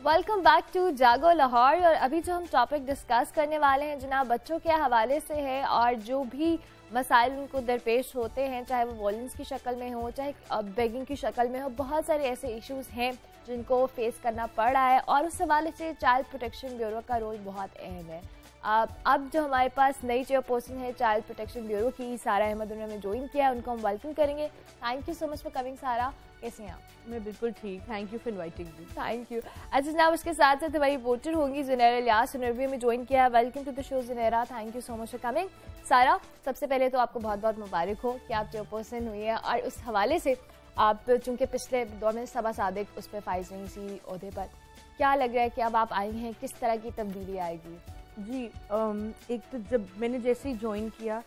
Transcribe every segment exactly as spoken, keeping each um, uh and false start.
Welcome back to जागो लाहौर। और अभी जो हम टॉपिक डिस्कस करने वाले हैं जनाब बच्चों के हवाले से है, और जो भी मसाइल उनको दरपेश होते हैं, चाहे वो वॉल्यूम्स की शक्ल में हो, चाहे बेगिंग की शक्ल में हो, बहुत सारे ऐसे इश्यूज हैं जिनको फेस करना पड़ रहा है, और उस हवाले से चाइल्ड प्रोटेक्शन ब्यूरो का रोल बहुत अहम है। अब जो हमारे पास नई चेयरपर्सन है चाइल्ड प्रोटेक्शन ब्यूरो की, सारा अहमद, उन्होंने ज्वाइन किया है, उनको हम वेलकम करेंगे। Thank you so much for coming. Sara, कैसे हैं आप? मैं बिल्कुल ठीक, thank you for inviting me. Thank you. अच्छा जनाब, उसके साथ साथ हमारी वोटर होंगी ज़ुनैरा इलियास, उन्होंने भी हमें ज्वाइन किया है। Welcome to the show Zunaira, thank you so much for coming. Sara, सबसे पहले तो आपको बहुत बहुत मुबारक हो कि आप चेयरपर्सन हुई है, और उस हवाले से आप चूँकि पिछले दौर में सबा सादिक उस पर फाइज नहीं सी ओहदे पर, क्या लग रहा है कि अब आप आई हैं, किस तरह की तब्दीली आएगी? जी, एक तो जब मैंने जैसे ही ज्वाइन किया,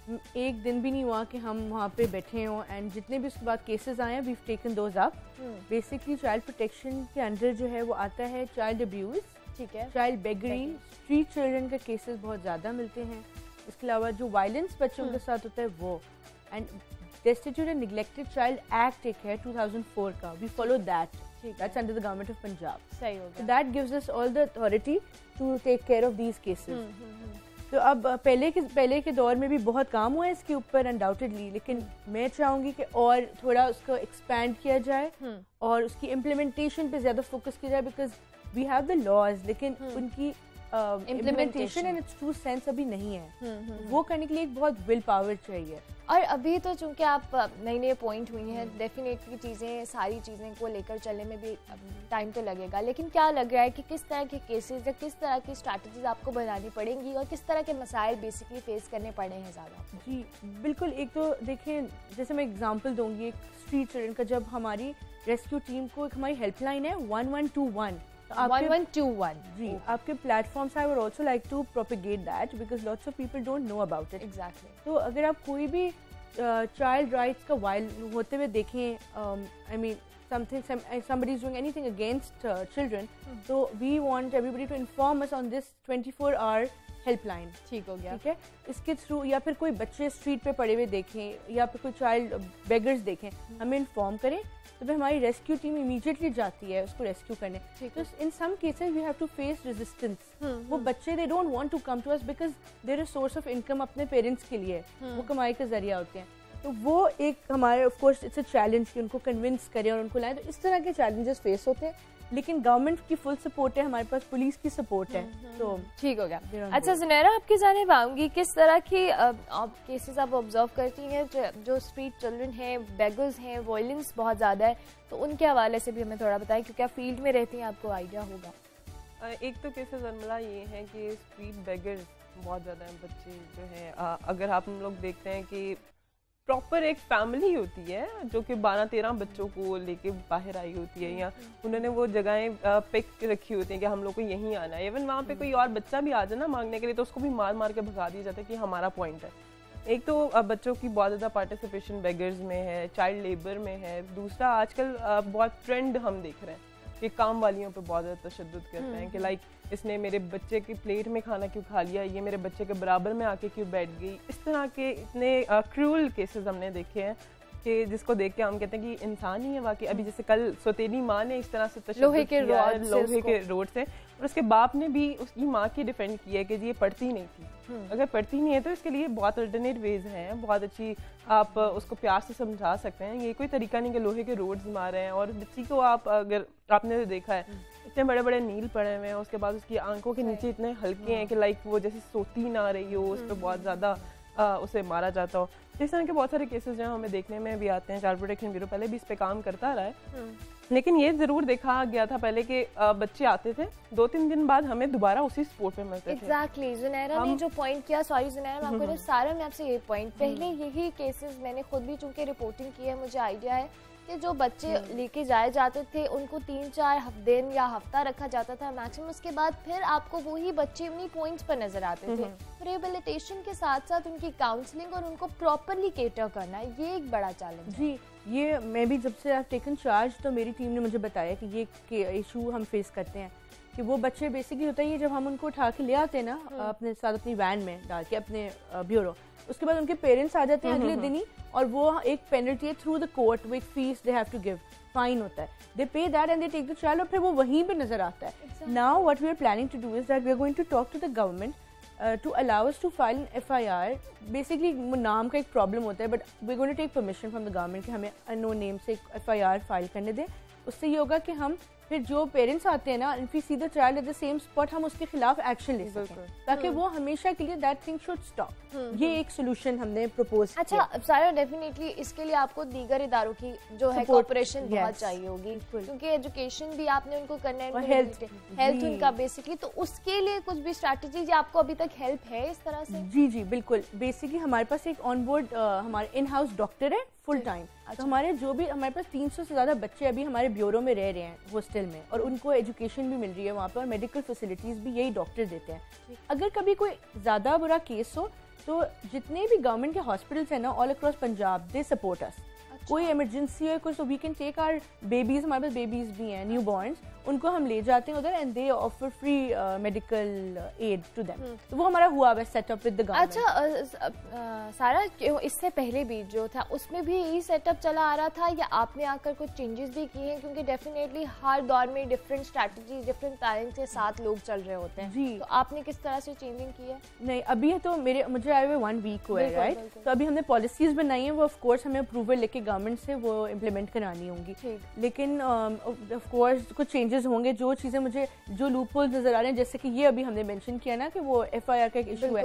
एक दिन भी नहीं हुआ कि हम वहाँ पे बैठे हों, एंड जितने भी उसके बाद केसेस आए हैं we taken those up. Basically child protection के अंडर जो है वो आता है चाइल्ड अब्यूज़, ठीक है, चाइल्ड बेगरी, स्ट्रीट चिल्ड्रन के केसेस बहुत ज़्यादा मिलते हैं। इसके अलावा जो वायलेंस बच्चों के साथ होता है वो, and destitute and neglected child act एक है टू थाउजेंड फोर का, we follow that, that's under the government of Punjab. सही हो गया। So that gives us all the authority to take care of these cases. तो अब पहले के पहले के दौर में भी बहुत काम हुआ है इसके ऊपर अनडाउटेडली, लेकिन मैं चाहूँगी कि और थोड़ा उसको एक्सपैंड किया जाए और उसकी इम्प्लीमेंटेशन पे ज़्यादा फोकस किया जाए, because we have the laws, लेकिन उनकी implementation in its true sense अभी नहीं है। वो करने के लिए एक बहुत विल पावर चाहिए। और अभी तो चूंकि आप नई नई पॉइंट हुई हैं, डेफिनेटली चीज़ें सारी चीज़ें को लेकर चलने में भी टाइम तो लगेगा, लेकिन क्या लग रहा है कि किस तरह के केसेस या किस तरह की स्ट्रैटेजीज आपको बनानी पड़ेंगी और किस तरह के मसाइल बेसिकली फेस करने पड़े हैं ज़्यादा? जी बिल्कुल। एक तो देखें, जैसे मैं एग्जांपल दूंगी, एक स्ट्रीट चिल्ड्रन का, जब हमारी रेस्क्यू टीम को, एक हमारी हेल्पलाइन है one one two one, one one two one, जी आपके platforms I would also like to propagate that, because lots of people don't know about it. Exactly. तो अगर आप कोई भी चाइल्ड uh, राइट्स का वाइल होते हुए देखें, I mean something somebody is doing anything against uh, children, so we want everybody to inform us on this twenty-four hour helpline. ठीक हो गया, ठीक है। इसके थ्रू, या फिर कोई बच्चे स्ट्रीट पे पड़े हुए देखें या फिर कोई चाइल्ड बेगर्स देखें, हमें इन्फॉर्म करें, तो फिर हमारी रेस्क्यू टीम इमीडिएटली जाती है उसको रेस्क्यू करने। तो in some cases we have to face resistance. वो बच्चे they don't want to come to us because there is source of income अपने पेरेंट्स के लिए, वो कमाई का जरिया होते हैं। तो वो एक हमारे of course it's a challenge कि उनको कन्विंस करें और उनको लाएं। तो इस तरह के चैलेंजेस फेस होते हैं, लेकिन गवर्नमेंट की फुल सपोर्ट है, हमारे पास पुलिस की सपोर्ट है, तो ठीक हो गया। अच्छा ज़ुनैरा, आपकी जानिब आऊँगी, किस तरह की आप केसेस आप ऑब्जर्व करती हैं जो स्ट्रीट चिल्ड्रन हैं, बेगर्स हैं, वायलेंस बहुत ज़्यादा है, तो उनके हवाले से भी हमें थोड़ा बताएं, क्योंकि आप फील्ड में रहती हैं, आपको आइडिया होगा। एक तो केसेस अरमला ये है कि स्ट्रीट बेगर्स बहुत ज़्यादा हैं, बच्चे जो हैं, अगर आप हम लोग देखते हैं कि प्रॉपर एक फैमिली होती है जो कि बारह तेरह बच्चों को लेके बाहर आई होती है, या उन्होंने वो जगहें पिक रखी होती हैं कि हम लोग को यहीं आना है। इवन वहाँ पे कोई और बच्चा भी आ जाए ना मांगने के लिए, तो उसको भी मार मार के भगा दिया जाता है कि हमारा पॉइंट है। एक तो बच्चों की बहुत ज़्यादा पार्टिसिपेशन बेगर्स में है, चाइल्ड लेबर में है। दूसरा, आजकल बहुत ट्रेंड हम देख रहे हैं कि काम वालियों पे बहुत ज़्यादा तशद्दुद करते हैं कि लाइक इसने मेरे बच्चे की प्लेट में खाना क्यों खा लिया, ये मेरे बच्चे के बराबर में आके क्यों बैठ गई। इस तरह के इतने क्रूअल केसेस हमने देखे हैं कि जिसको देख के हम कहते हैं कि इंसान ही है वाकई। अभी जैसे कल सौतेली माँ ने इस तरह से तशद्दुद लोहे के किया रोड लोहे के रोड से, और उसके बाप ने भी उसकी माँ की डिफेंड की है कि ये पढ़ती नहीं थी। अगर पढ़ती नहीं है तो इसके लिए बहुत अल्टरनेट वेज हैं, बहुत अच्छी आप उसको प्यार से समझा सकते हैं। ये कोई तरीका नहीं कि लोहे के रोड्स मारे हैं। और बच्ची को आप, अगर आपने तो देखा है, इतने बड़े बड़े नील पड़े हुए हैं, उसके बाद उसकी आंखों के नीचे इतने हल्के हैं कि लाइक वो जैसे सोती ना रही हो, उस पर बहुत ज़्यादा उसे मारा जाता हो। इस तरह के बहुत सारे केसेस जो हमें देखने में भी आते हैं। चाइल्ड प्रोटेक्शन ब्यूरो पहले भी इस पे काम करता रहा है, लेकिन ये जरूर देखा गया था पहले कि बच्चे आते थे, दो तीन दिन बाद हमें दोबारा उसी स्पोर्ट पे मिलते थे। एग्जैक्टली। ज़ुनैरा ने जो पॉइंट किया, सॉरी ज़ुनैरा मैं आपको, सारा मैं आपसे ये पॉइंट, पहले यही केसेस मैंने खुद भी चूंकि रिपोर्टिंग की है, मुझे आइडिया है कि जो बच्चे लेके जाए जाते थे उनको तीन चार दिन या हफ्ता रखा जाता था मैक्सिमम, उसके बाद फिर आपको वही बच्चे उन्हीं पॉइंट्स पर नजर आते थे। रिहेबिलिटेशन के साथ साथ उनकी काउंसलिंग और उनको प्रॉपरली केटर करना, ये एक बड़ा चैलेंज है। जी, ये मैं भी जब से आई टेकन चार्ज, तो मेरी टीम ने मुझे बताया कि ये इशू हम फेस करते हैं कि वो बच्चे बेसिकली होता है, ये जब हम उनको उठा के ले आते हैं ना अपने साथ अपनी वैन में डाल के अपने ब्यूरो, اس کے بعد ان کے پیرنٹس آ جاتے ہیں اگلے دن ہی, اور وہ ایک پینلٹی ہے تھرو دا کورٹ, وہ ایک fee they have to give, fine ہوتا ہے, they pay that and they take the child, اور پھر وہ وہیں پہ نظر آتا ہے. Now what we are planning to do is that we are going to talk to the government to allow us to file an F I R. Basically نام کا ایک پرابلم ہوتا ہے, but we are going to take permission from the government کہ ہمیں انون نیم سے ایک F I are file کرنے دیں. اس سے یہ ہوگا کہ ہم پھر جو پیرنٹس آتے ہیں نا, if we see the child at the same spot, ہم اس کے خلاف ایکشن لے سکیں تاکہ وہ ہمیشہ کے لیے دیٹ تھنگ شوڈ اسٹاپ. یہ ایک سولوشن ہم نے پروپوز کیا. اچھا سارا, ڈیفینیٹلی اس کے لیے آپ کو دیگر اداروں کی جو ہے کوآپریشن بہت چاہیے ہوگی, کیونکہ ایجوکیشن بھی آپ نے ان کو کرنا ہے, ہیلتھ ہیلتھ ان کا بیسکلی, تو اس کے لیے کچھ بھی اسٹریٹجی آپ کو ابھی تک ہیلپ ہے اس طرح سے؟ جی جی بالکل. بیسکلی ہمارے پاس ایک آن بورڈ ہمارے ان ہاؤس ڈاکٹر ہے فل ٹائم. تو ہمارے جو بھی ہمارے پاس تین سو سے زیادہ بچے ابھی ہمارے بیورو میں رہ رہے ہیں ہاسٹل میں, اور ان کو ایجوکیشن بھی مل رہی ہے وہاں پہ, اور میڈیکل فیسلٹیز بھی یہی ڈاکٹر دیتے ہیں. اگر کبھی کوئی زیادہ برا کیس ہو تو جتنے بھی گورنمنٹ کے ہاسپٹلس ہیں نا all across Punjab, they support us. کوئی ایمرجنسی ہے کوئی, so we can take our babies, ہمارے پاس بیبیز بھی ہیں نیو بورنس, ان کو ہم لے جاتے ہیں ادھر and they offer free medical aid to them. تو وہ ہمارا ہوا ہے set up with the government. اچھا سارا, اس سے پہلے بھی جو تھا اس میں بھی یہی سیٹ اپ چلا آ رہا تھا, یا آپ نے آ کر کچھ چینجز بھی کیے ہیں؟ کیونکہ ڈیفینیٹلی ہر دور میں ڈفرینٹ اسٹریٹجی ڈفرینٹ پیرنٹس کے ساتھ لوگ چل رہے ہوتے ہیں. جی, تو آپ نے کس طرح سے چینجنگ کی ہے؟ نہیں, ابھی تو میرے مجھے آئے ہوئے ون ویک ہوا ہے, رائٹ. تو ابھی ہم نے پالیسیز بنائی ہیں, وہ آف کورس ہمیں اپروول لے کے گورنمنٹ سے وہ امپلیمنٹ کرانی ہوں گی. لیکن آف کورس کچھ چینجز ہوں گے. جو چیزیں مجھے جو لوپ ہولز نظر آ رہے ہیں, جیسے کہ یہ ابھی ہم نے مینشن کیا نا کہ وہ ایف آئی آر کا ایک ایشو ہے,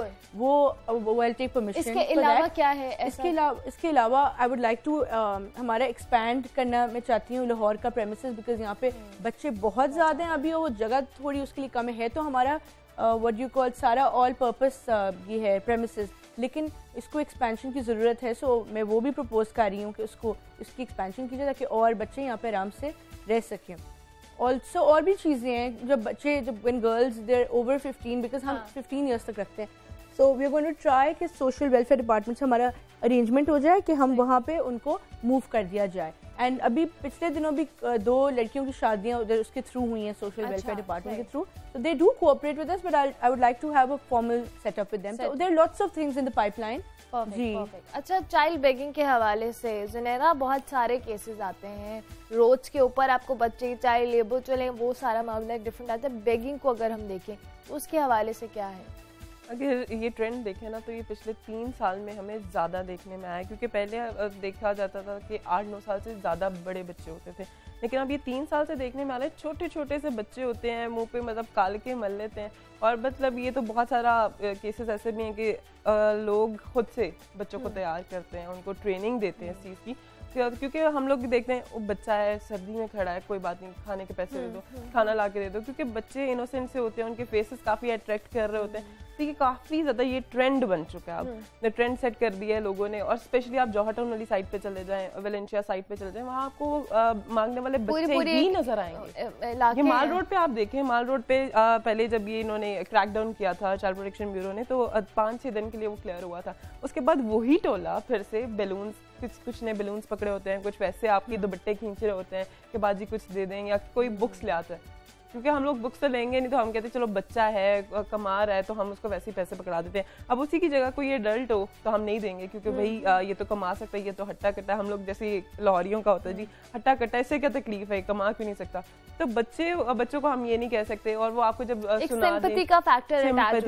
وہ ویل ٹیک پرمیشن. اس کے علاوہ کیا ہے؟ اس کے علاوہ اس کے علاوہ آئی ووڈ لائک ٹو ہمارا ایکسپینڈ کرنا میں چاہتی ہوں لاہور کا پریمیسز, بیکاز یہاں پہ بچے بہت زیادہ ہیں ابھی, وہ جگہ تھوڑی اس کے لیے کم ہے. تو ہمارا وٹ یو کال سارا آل پرپز یہ ہے پریمیسز, لیکن اس کو ایکسپینشن کی ضرورت ہے. سو میں وہ بھی پرپوز کر رہی ہوں کہ اس کو اس کی ایکسپینشن کی جائے تاکہ اور بچے یہاں پہ آرام سے رہ سکیں. آلسو اور بھی چیزیں ہیں, جب بچے جب when girls they are over fifteen, because ہم ففٹین ایئرس تک رکھتے ہیں, so we are going to try کہ سوشل ویلفیئر ڈپارٹمنٹ سے ہمارا ارینجمنٹ ہو جائے کہ ہم وہاں پہ ان کو موو کر دیا جائے. اینڈ ابھی پچھلے دنوں بھی دو لڑکیوں کی شادیاں ادھر اس کے تھرو ہوئی ہیں سوشل ویلفیئر ڈپارٹمنٹ کے تھرو. So they do cooperate with us, but I I would like to have a formal setup with them. So there are lots of things in the pipeline. جی اچھا, child begging کے حوالے سے زنیرا بہت سارے cases آتے ہیں روڈس کے اوپر, آپ کو بچے چاہے لیبر چلیں, وہ سارا معاملہ ڈفرینٹ آتا ہے. بیگنگ کو اگر ہم دیکھیں تو اس کے حوالے سے کیا ہے؟ اگر یہ ٹرینڈ دیکھیں نا تو یہ پچھلے تین سال میں ہمیں زیادہ دیکھنے میں آیا, کیونکہ پہلے دیکھا جاتا تھا کہ آٹھ نو سال سے زیادہ بڑے بچے ہوتے تھے, لیکن اب یہ تین سال سے دیکھنے میں آ رہا ہے چھوٹے چھوٹے سے بچے ہوتے ہیں, منہ پہ مطلب کال کے مل لیتے ہیں. اور مطلب یہ تو بہت سارا کیسز ایسے بھی ہیں کہ لوگ خود سے بچوں کو تیار کرتے ہیں, ان کو ٹریننگ دیتے ہیں اس چیز کی, کیونکہ ہم لوگ بھی دیکھتے ہیں وہ بچہ ہے سردی میں کھڑا ہے, کوئی بات نہیں, کھانے کے پیسے دے دو, کھانا لا کے دے دو, کیونکہ بچے انوسینٹ سے ہوتے ہیں, ان کے فیسز کافی اٹریکٹ کر رہے ہوتے ہیں. تو یہ کافی زیادہ یہ ٹرینڈ بن چکا ہے, اب ٹرینڈ سیٹ کر دیا ہے لوگوں نے. اور اسپیشلی آپ جوہر ٹاؤن والی سائڈ پہ چلے جائیں, ویلنشیا سائڈ پہ چلے جائیں, وہاں آپ کو مانگنے والے بچے ہی نظر آئیں گے. یہ مال روڈ پہ آپ دیکھیں, مال روڈ پہ پہلے جب یہ انہوں نے کریک ڈاؤن کیا تھا چائلڈ پروٹیکشن بیورو نے, تو پانچ چھ دن کے لیے وہ کلیئر ہوا تھا. اس کے بعد وہی ٹولہ پھر سے بیلونس, کچھ کچھ نے بیلونس پکڑے ہوتے ہیں, کچھ پیسے آپ کی دوپٹے کھینچ رہے ہوتے ہیں کہ باجی کچھ دے دیں, یا کوئی بکس لے آتا ہے, کیونکہ ہم لوگ بکس تو لیں گے نہیں, تو ہم کہتے ہیں چلو بچہ ہے کما رہا ہے تو ہم اس کو ویسے ہی پیسے پکڑا دیتے ہیں. اب اسی کی جگہ کوئی ایڈلٹ ہو تو ہم نہیں دیں گے, کیونکہ بھائی یہ تو کما سکتا ہے, یہ تو ہٹا کٹا, ہم لوگ جیسے لاہوریوں کا ہوتا ہے جی ہٹا کٹا, اس سے کیا تکلیف ہے, کما کیوں نہیں سکتا. تو بچے بچوں کو ہم یہ نہیں کہہ سکتے, اور وہ آپ کو جب سمپتھی کا فیکٹر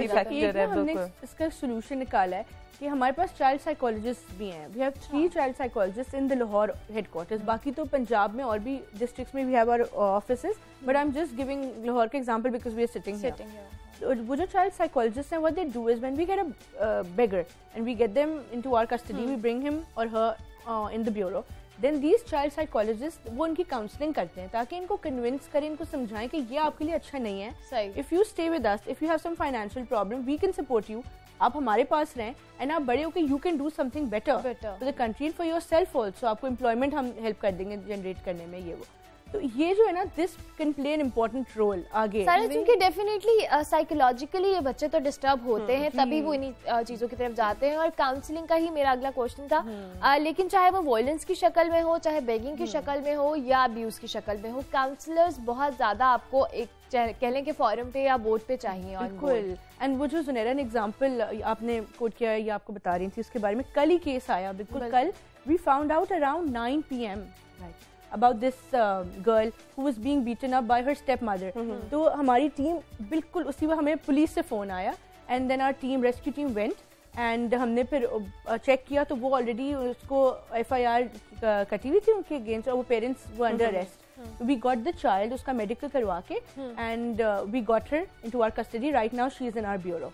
ہے. ہم نے اس کا سولوشن نکالا ہے کہ ہمارے پاس چائلڈ سائیکولوجسٹ بھی ہیں. We have three child psychologist in the Lahore headquarters. باقی تو پنجاب میں اور بھی ڈسٹرکٹس میں we have our offices, but I am just giving Lahore کا example because we are sitting here. وہ جو چائلڈ سائیکولوجسٹ ہیں, what they do is when we get a beggar and we get them into our custody, we bring him or her uh, in the bureau, then these child psychologists وہ ان کی counselling کرتے ہیں تاکہ ان کو convince کریں, ان کو سمجھائیں کہ یہ آپ کے لیے اچھا نہیں ہے. if you stay with us, if you have some financial problem, we can support you. آپ ہمارے پاس رہیں اینڈ آپ بڑے ہو کے you can do something better for the country and for yourself also. آپ کو امپلائمنٹ ہم ہیلپ کر دیں گے جنریٹ کرنے میں. یہ وہ تو یہ جو ہے نا this can play an important role آگے, کیونکہ ڈیفینیٹلی سائیکولوجیکلی یہ بچے تو ڈسٹرب ہوتے ہیں, تبھی وہ انہیں چیزوں کی طرف جاتے ہیں. اور کاؤنسلنگ کا ہی میرا اگلا کوشچن تھا, لیکن چاہے وہ وائلنس کی شکل میں ہو, چاہے بیگنگ کی شکل میں ہو, یا ابیوز کی شکل میں ہو, کاؤنسلرز بہت زیادہ آپ کو ایک کہہ لیں کہ فورم پہ یا بورڈ پہ چاہیے. بالکل. اینڈ وہ جو زنیرا نے ایگزامپل آپ نے کوٹ کیا یا آپ کو بتا رہی تھی اس کے بارے میں, کل ہی کیس آیا بالکل کل. We found out around nine P M about this uh, girl who was being beaten up by her stepmother. تو ہماری ٹیم بالکل اسی وقت ہمیں پولیس سے فون آیا and then our team rescue team went and ہم نے پھر چیک کیا تو وہ آلریڈی اس کو ایف آئی آر کٹی ہوئی تھی ان کے اگینسٹ اور وہ پیرنٹس وہ under arrest. We got the child, اس کا میڈیکل کروا کے and we got her into our custody. Right now she is in our bureau.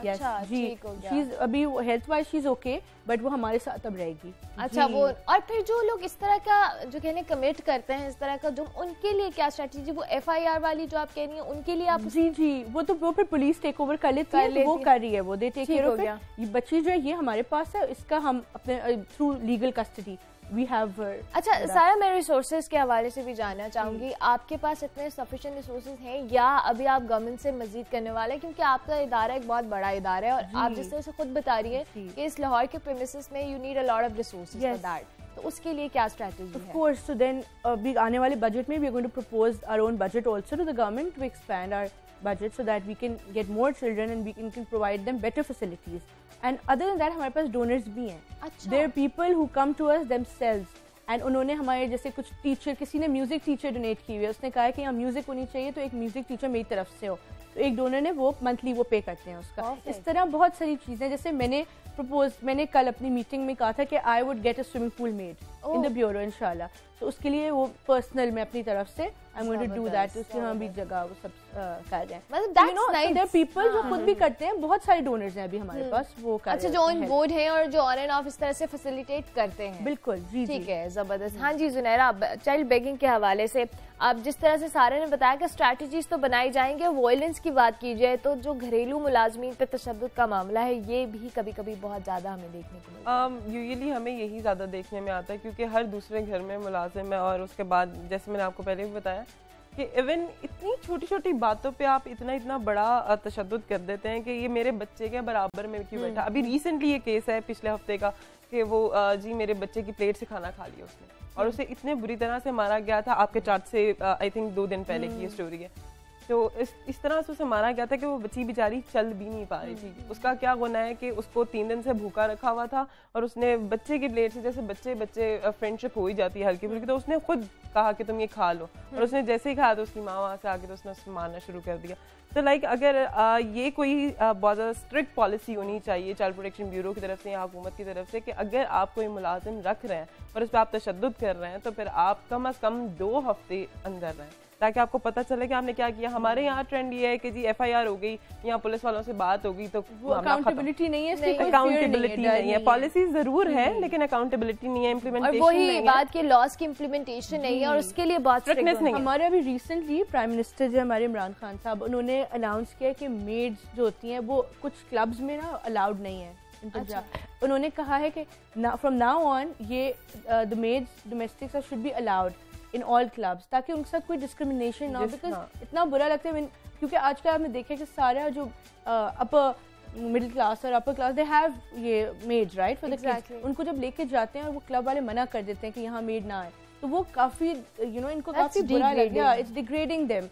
جی ابھی health wise she is okay but وہ ہمارے ساتھ اب رہے گی. اچھا وہ اور پھر جو لوگ اس طرح کا جو کہنے کمٹ کرتے ہیں اس طرح کا جو ان کے لیے کیا اسٹریٹجی, وہ ایف آئی آر والی جو آپ کہہ رہی ہیں ان کے لیے آپ؟ جی جی وہ تو وہ پھر پولیس ٹیک اوور کر لیتی ہے, وہ کر رہی ہے, وہ they take care of it. یہ بچی جو ہے یہ ہمارے پاس ہے, اس کا ہم اپنے through legal custody we have. اچھا سارا میں ریسورسز کے حوالے سے بھی جاننا چاہوں گی, آپ کے پاس اتنے سفیشینٹ ریسورسز ہیں یا ابھی آپ گورنمنٹ سے مزید کرنے والے ہیں, کیونکہ آپ کا ادارہ ایک بہت بڑا ادارہ ہے اور آپ جس طرح سے خود بتا رہی ہیں کہ اس لاہور کے پریمیسز میں you need a lot of resources for that, تو اس کے لیے کیا اسٹریٹجی ہے؟ Of course. سو دین ابھی آنے والے بجٹ میں we are going to propose our own budget also to the government to expand our budget so that we can get more children and we can, can provide them better facilities. And other than that ہمارے پاس donors بھی ہیں. There are people who come to us themselves and انہوں نے ہمارے جیسے کچھ teacher, کسی نے میوزک ٹیچر ڈونیٹ کی ہوئی ہے, اس نے کہا کہ یہاں میوزک ہونی چاہیے تو ایک میوزک ٹیچر میری طرف سے ہو, تو ایک ڈونر نے وہ منتھلی وہ پے کرتے ہیں اس کا. اس طرح بہت ساری چیزیں, جیسے میں نے پرپوز میں نے کل اپنی میٹنگ میں کہا تھا کہ I would get a swimming pool made in the bureau ان شاء اللہ, تو اس کے لیے وہ پرسنل میں اپنی طرف سے I am going to do that. اس کے ہاں بھی جگہ وہ سب کر رہے ہیں. دیر پیپل جو خود بھی کرتے ہیں, بہت سارے ڈونرز ہیں ابھی ہمارے پاس وہ کر رہے ہیں. اچھا جو آن بورڈ ہیں اور جو آن اینڈ آف اس طرح سے فیسیلیٹیٹ کرتے ہیں. بالکل جی ٹھیک ہے, زبردست. ہاں جی زنیرا, چائلڈ بیگنگ کے حوالے سے آپ جس طرح سے سارے نے بتایا کہ اسٹریٹجیز تو بنائی جائیں گے. وائلنس کی بات کی جائے تو جو گھریلو ملازمین پہ تشدد کا معاملہ ہے یہ بھی کبھی کبھی بہت زیادہ ہمیں دیکھنے کو ملتا ہے. یوزلی ہمیں یہی زیادہ دیکھنے میں آتا ہے کیونکہ ہر دوسرے گھر میں ملازم ہے, اور اس کے بعد جیسے میں نے آپ کو پہلے بھی بتایا کہ ایون اتنی چھوٹی چھوٹی باتوں پہ آپ اتنا اتنا بڑا تشدد کر دیتے ہیں کہ یہ میرے بچے کے برابر میں کیوں بیٹھا. ابھی ریسنٹلی یہ کیس ہے پچھلے ہفتے کا کہ وہ جی میرے بچے کی پلیٹ سے کھانا کھا لیا اس نے, اور اسے اتنے بری طرح سے مارا گیا تھا. آپ کے چارٹ سے آئی تھنک دو دن پہلے کی یہ اسٹوری ہے. تو اس اس طرح سے اسے مارا گیا تھا کہ وہ بچی بیچاری چل بھی نہیں پا رہی تھی. اس کا کیا گناہ ہے کہ اس کو تین دن سے بھوکا رکھا ہوا تھا, اور اس نے بچے کی پلیٹ سے, جیسے بچے بچے فرینڈ شپ ہو ہی جاتی ہے ہلکی پھلکی, تو اس نے خود کہا کہ تم یہ کھا لو, اور اس نے جیسے ہی کھایا تو اس کی ماں وہاں سے آ کے تو اس نے اس کو مارنا شروع کر دیا. تو لائک اگر یہ کوئی بہت زیادہ اسٹرکٹ پالیسی ہونی چاہیے چائلڈ پروٹیکشن بیورو کی طرف سے یا حکومت کی طرف سے کہ اگر آپ کوئی ملازم رکھ رہے ہیں اور اس پہ آپ تشدد کر رہے ہیں تو پھر آپ کم از کم دو ہفتے اندر رہیں تاکہ آپ کو پتہ چلے کہ آپ نے کیا کیا. ہمارے یہاں ٹرینڈ یہ ہے کہ جی ایف آئی آر ہو گئی یا پولیس والوں سے بات ہو گئی تو اکاؤنٹیبلٹی نہیں ہے, اکاؤنٹیبلٹی نہیں ہے. پالیسی ضرور ہے لیکن اکاؤنٹیبلٹی نہیں ہے, امپلیمنٹیشن اور وہی بات کہ لاس کی امپلیمنٹیشن نہیں ہے اور اس کے لیے بہت اسٹرکٹنس نہیں ہے. ہمارے ابھی ریسنٹلی پرائم منسٹر جو ہمارے عمران خان صاحب, انہوں نے اناؤنس کیا کہ میڈز جو ہوتی ہیں وہ کچھ کلبز میں نا الاؤڈ نہیں ہے. انہوں نے کہا ہے کہ فرام ناؤ آن یہ the maids domestics should be allowed in all clubs تاکہ ان کے ساتھ کوئی ڈسکریمنیشن نہ ہو. بیکاز اتنا برا لگتا ہے کیونکہ آج کل آپ نے دیکھا کہ سارا جو اپر مڈل کلاس اور اپر کلاس دے ہیو یہ made right for the kids, ان کو جب لے کے جاتے ہیں اور وہ کلب والے منع کر دیتے ہیں کہ یہاں میڈ نہ آئے تو وہ کافی یو نو ان کو کافی برا لگتا ہے. It's degrading them.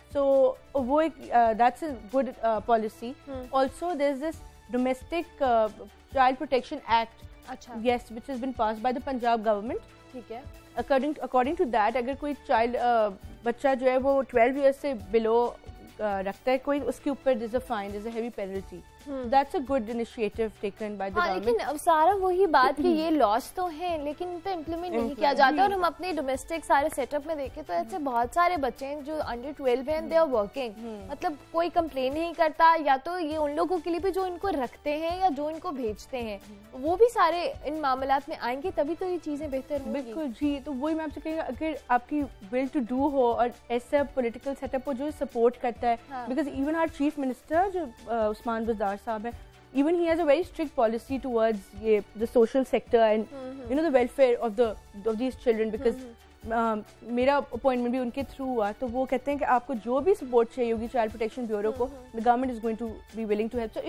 سو وہ ایک that's a good policy. Also there is this domestic child protection act, yes, which has been passed by the Punjab government. ٹھیک ہے. according according to that اگر کوئی چائلڈ بچہ جو ہے وہ ٹویلو ایئرس سے بلو رکھتا ہے کوئی, اس کے اوپر there's a fine, there's a heavy penalty. That's a good initiative taken by the government. لیکن اب سارا وہی بات کہ یہ لاس تو ہیں لیکن ان پہ امپلیمنٹ نہیں کیا جاتا. اور ہم اپنے ڈومیسٹک سارے سیٹ اپ میں دیکھیں تو ایسے بہت سارے بچے ہیں جو انڈر ٹویلو ہیں, دے آر ورکنگ, مطلب کوئی کمپلین نہیں کرتا. یا تو یہ ان لوگوں کے لیے بھی جو ان کو رکھتے ہیں یا جو ان کو بھیجتے ہیں وہ بھی سارے ان معاملات میں آئیں گے تبھی تو یہ چیزیں بہتر ہوں گی. بالکل جی. تو وہی میں آپ سے کہوں گا اگر آپ کی ول ٹو ڈو ہو اور ایسا پولیٹیکل سیٹ اپ ہو جو سپورٹ کرتا ہے, because even our chief minister جو عثمان بزدار صاحب ہیں, even he has a very strict policy towards yeah, the social sector and mm-hmm. you know the welfare of the of these children because میرا appointment بھی ان کے through ہوا تو وہ کہتے ہیں کہ آپ کو جو بھی سپورٹ چاہیے ہوگی چائلڈ پروٹیکشن بیورو کو the government is going to be willing to help. So if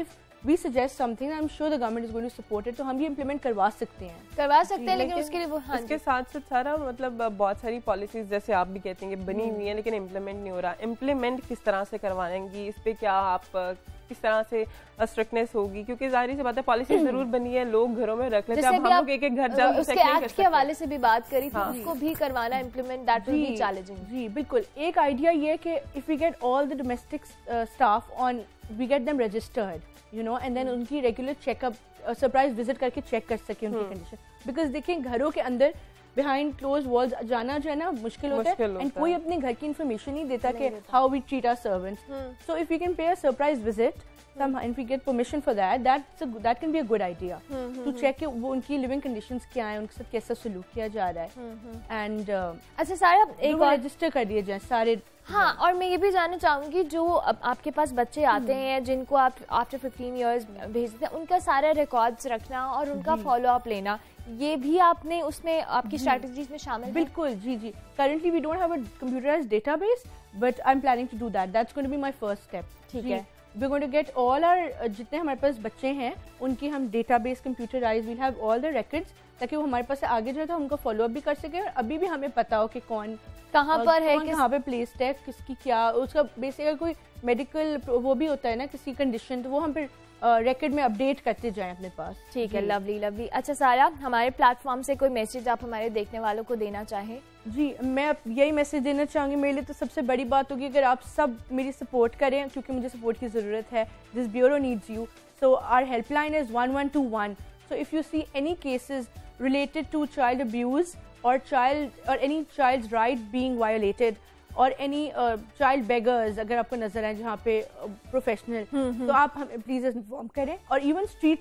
we suggest something, I'm sure the government is going to support it, تو ہم یہ implement کروا سکتے ہیں کروا سکتے ہیں لیکن اس کے لیے وہ اس کے ساتھ ساتھ سارا مطلب بہت ساری پالیسیز جیسے آپ بھی کہتے ہیں کہ بنی ہوئی ہیں لیکن امپلیمنٹ نہیں ہو رہا. امپلیمنٹ کس طرح سے کروائیں گی, اس پہ کیا آپ کس طرح سے اسٹرکٹنیس ہوگی, کیونکہ ظاہر سی بات ہے پالیسی ضرور بنی ہے, لوگ گھروں میں رکھ لیتے ہیں, اب ہم لوگ ایک ایک گھر جا اس کے ایکٹ کے حوالے سے بھی بات کری تھی, اس کو بھی کروانا implement that will be challenging. جی بالکل, ایک آئیڈیا یہ ہے کہ if we get all the domestic staff on, we get them registered you know, and then ان کی regular check up surprise visit کر کے چیک کر سکیں ان کی کنڈیشن, بیکاز دیکھیں گھروں کے اندر behind closed walls جانا جو ہے نا مشکل ہوتا ہے, and کوئی اپنے گھر کی انفارمیشن نہیں دیتا کہ how we treat our servants. So if we can pay a surprise visit, somehow, and if we get permission for that, that's a, that can be a good idea to check کہ وہ ان کی living conditions کیا ہیں, ان کے ساتھ کیسا سلوک کیا جا رہا ہے, and اچھا سارا ایک اور رجسٹر کر دیے جائیں سارے. ہاں, اور میں یہ بھی جاننا چاہوں گی جو آپ کے پاس بچے آتے ہیں جن کو آپ آفٹر ففٹین ایئرس بھیجتے ہیں, ان کا سارا ریکارڈس رکھنا اور ان کا فالو اپ لینا, یہ بھی آپ نے اس میں آپ کی اسٹریٹجیز میں شامل ہے؟ بالکل, جی جی. Currently we don't have a computerized database, but I am planning to do that. That's going to be my first step. ٹھیک ہے, we going to get all our جتنے ہمارے پاس بچے ہیں ان کی ہم database computerize, we'll have all the records, تاکہ وہ ہمارے پاس آگے جو ہے ان کو فالو اپ بھی کر سکے, اور ابھی بھی ہمیں پتا ہو کہ کون کہاں پر ہے, کہاں پہ پلیسڈ ہے, کس کی کیا اس کا بیسک, اگر کوئی میڈیکل وہ بھی ہوتا ہے نا کسی کنڈیشن, تو وہ ہم پھر ریکارڈ میں اپڈیٹ کرتے جائیں اپنے پاس. ٹھیک ہے, لولی لولی. اچھا سارا, ہمارے پلیٹ فارم سے کوئی میسج آپ ہمارے دیکھنے والوں کو دینا چاہیں؟ جی, میں یہی میسج دینا چاہوں گی. میرے لیے تو سب سے بڑی بات ہوگی اگر آپ سب میری سپورٹ کریں, کیونکہ مجھے سپورٹ کی ضرورت ہے. This bureau needs you, so our helpline is one one two one. So if you see any cases related to child abuse or child or any child's right being violated or any uh, child beggars اگر آپ کو نظر آئے جہاں پہ professional, تو آپ ہمیں پلیز انفارم کریں. اور ایون اسٹریٹ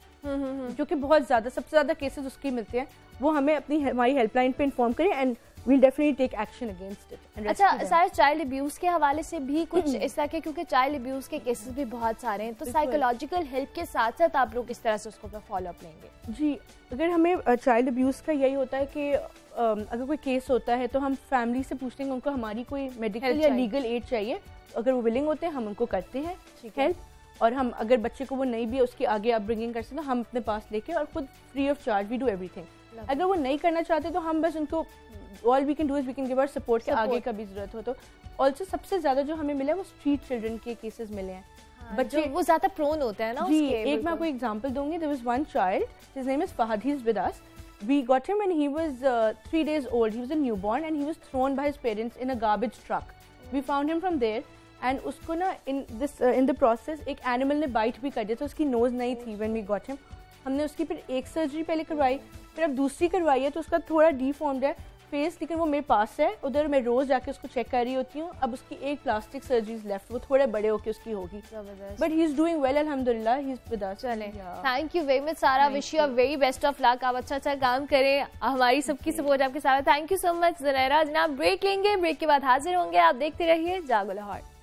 چلڈرن جو کہ بہت زیادہ سب سے زیادہ کیسز اس کے ملتے ہیں, وہ ہمیں اپنی ہماری ہیلپ لائن پہ انفارم کریں, and we'll definitely take action against it. اچھا سارا, چائلڈ ابیوز کے حوالے سے بھی کچھ اس طرح کے, کیونکہ چائلڈ ابیوز کے کیسز بھی بہت سارے ہیں, تو سائیکولوجیکل ہیلپ کے ساتھ ساتھ آپ لوگ اس طرح سے اس کو فالو اپ لیں گے؟ جی, اگر ہمیں چائلڈ ابیوز کا یہی ہوتا ہے کہ اگر کوئی کیس ہوتا ہے تو ہم فیملی سے پوچھتے ہیں کہ ان کو ہماری کوئی میڈیکل یا لیگل ایڈ چاہیے, اگر وہ ولنگ ہوتے ہیں ہم ان کو کرتے ہیں ہیلپ, اور ہم اگر بچے کو وہ نہیں بھی اس کی آگے اپ برنگنگ کر سکتے ہم اپنے پاس لے کے, اور خود free of charge we do everything. اگر وہ نہیں کرنا چاہتے تو ہم بس ان کو all we can do is we can give our support کہ آگے کبھی ضرورت ہو تو. also سب سے زیادہ جو ہمیں ملا ہے وہ اسٹریٹ چلڈرن کے کیسز ملے ہیں, بچے وہ زیادہ پرون ہوتے ہیں نا. جی, ایک میں آپ کو ایگزامپل دوں گی. there was one child, his name is Fahad, he is with us. we got him when he was uh, three days old. he was a newborn and he was thrown by his parents in a garbage truck. we found him from there, and اس کو نا in this uh, in the process ایک animal نے bite بھی کر دیا, تو اس کی نوز نہیں تھی when we got him. ہم نے اس کی پھر ایک سرجری پہلے کروائی, پھر اب دوسری کروائی ہے, تو اس کا تھوڑا ڈیفارمڈ ہے فیس, لیکن وہ میرے پاس ہے ادھر, میں روز جا کے اس کو چیک کر رہی ہوتی ہوں. اب اس کی ایک پلاسٹک سرجریز لیفٹ, وہ تھوڑے بڑے ہو کے اس کی ہوگی, but he is doing well الحمدللہ, ہی از ود اس. چلیں, thank you very much Sara, wish you very best of luck, آپ اچھا اچھا کام کریں, ہماری سب کی سپورٹ آپ کے ساتھ. Thank you so much Zunaira. جناب بریک لیں گے, بریک کے بعد حاضر ہوں گے, آپ دیکھتے رہیے جاگو لاہور.